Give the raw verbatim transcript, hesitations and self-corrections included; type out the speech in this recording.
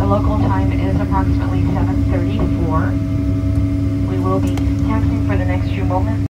local time is approximately seven thirty-four. We will be taxiing for the next few moments.